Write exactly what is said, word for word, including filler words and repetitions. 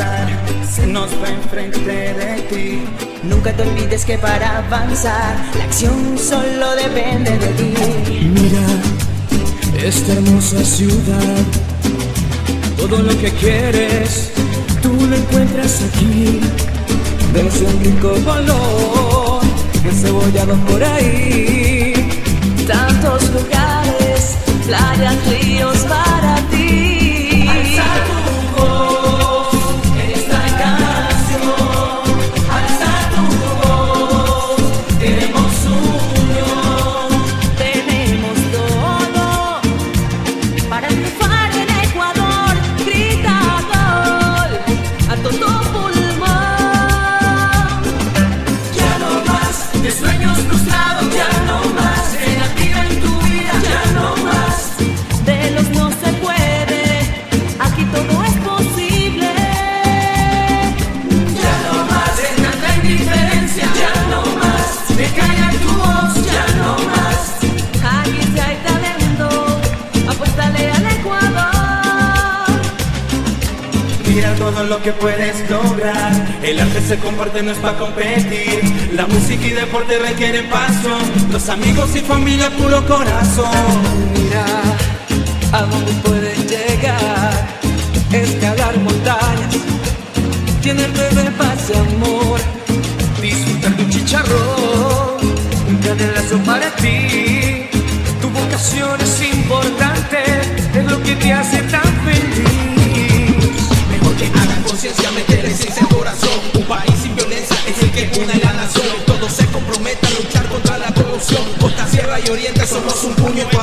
mar se nos va enfrente de ti. Nunca te olvides que para avanzar la acción solo depende de ti. Mira esta hermosa ciudad, todo lo que quieres tú lo encuentras aquí. Vemos un rico color encebollado por ahí. Tantos lugares, playas, ríos para ti. Alza tu voz en esta canción, alza tu voz, queremos unión. Tenemos todo para triunfar en Ecuador. Grita gol a todo pulmón. Ya no más de sueños frustrados, ya no más negativa en tu vida, ya no más De los no se puede, aquí todo es posible. ya no más de tanta indiferencia, ya no más de callar tu voz, ya no más. Aquí si hay talento, apuéstale al Ecuador. Mira todo lo que puedes lograr. El arte se comparte, no es para competir. La música y deporte requieren pasión. Los amigos y familia, puro corazón. Mira a dónde puedes llegar, escalar montañas, llenarte de paz y amor, disfrutar de un chicharrón, un canelazo para ti. Tu vocación es importante, es lo que te hace tan feliz. Mejor que hagan conciencia, meter esencia en el corazón. Un país sin violencia es el que une la nación. Todos se comprometen a luchar contra la corrupción. Costa, Sierra y Oriente somos un puño en